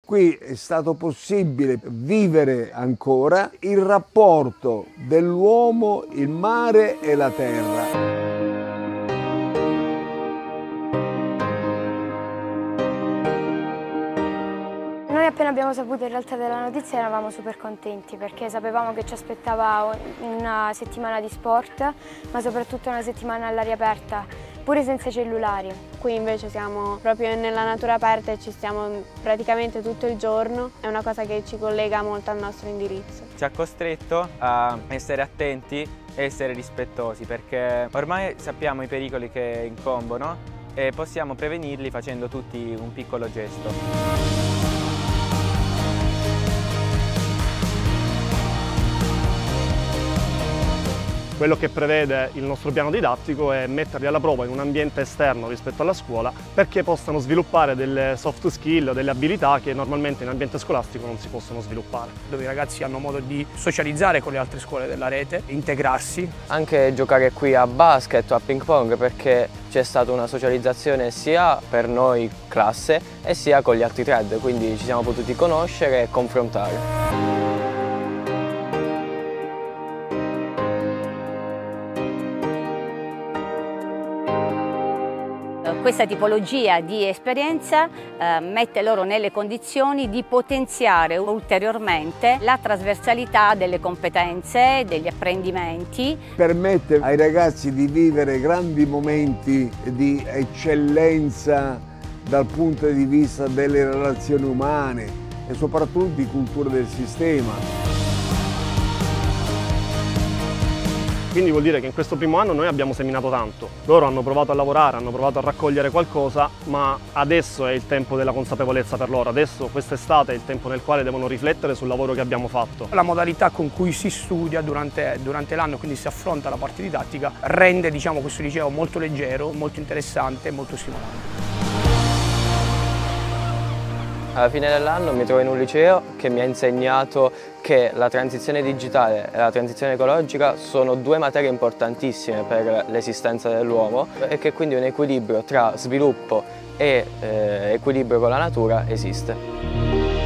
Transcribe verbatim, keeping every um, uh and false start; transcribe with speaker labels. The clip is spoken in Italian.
Speaker 1: Qui è stato possibile vivere ancora il rapporto dell'uomo, il mare e la terra.
Speaker 2: Noi appena abbiamo saputo in realtà della notizia eravamo super contenti perché sapevamo che ci aspettava una settimana di sport, ma soprattutto una settimana all'aria aperta, pure senza cellulari.
Speaker 3: Qui invece siamo proprio nella natura aperta e ci stiamo praticamente tutto il giorno, è una cosa che ci collega molto al nostro indirizzo.
Speaker 4: Ci ha costretto a essere attenti e essere rispettosi perché ormai sappiamo i pericoli che incombono e possiamo prevenirli facendo tutti un piccolo gesto.
Speaker 5: Quello che prevede il nostro piano didattico è metterli alla prova in un ambiente esterno rispetto alla scuola perché possano sviluppare delle soft skill, delle abilità che normalmente in ambiente scolastico non si possono sviluppare.
Speaker 6: Dove i ragazzi hanno modo di socializzare con le altre scuole della rete, integrarsi.
Speaker 7: Anche giocare qui a basket o a ping pong perché c'è stata una socializzazione sia per noi classe e sia con gli altri thread, quindi ci siamo potuti conoscere e confrontare.
Speaker 8: Questa tipologia di esperienza eh, mette loro nelle condizioni di potenziare ulteriormente la trasversalità delle competenze, degli apprendimenti.
Speaker 1: Permette ai ragazzi di vivere grandi momenti di eccellenza dal punto di vista delle relazioni umane e soprattutto di cultura del sistema.
Speaker 5: Quindi vuol dire che in questo primo anno noi abbiamo seminato tanto. Loro hanno provato a lavorare, hanno provato a raccogliere qualcosa, ma adesso è il tempo della consapevolezza per loro. Adesso, quest'estate, è il tempo nel quale devono riflettere sul lavoro che abbiamo fatto.
Speaker 6: La modalità con cui si studia durante, durante l'anno, quindi si affronta la parte didattica, rende diciamo, questo liceo molto leggero, molto interessante e molto stimolante.
Speaker 7: Alla fine dell'anno mi trovo in un liceo che mi ha insegnato che la transizione digitale e la transizione ecologica sono due materie importantissime per l'esistenza dell'uomo e che quindi un equilibrio tra sviluppo e eh, equilibrio con la natura esiste.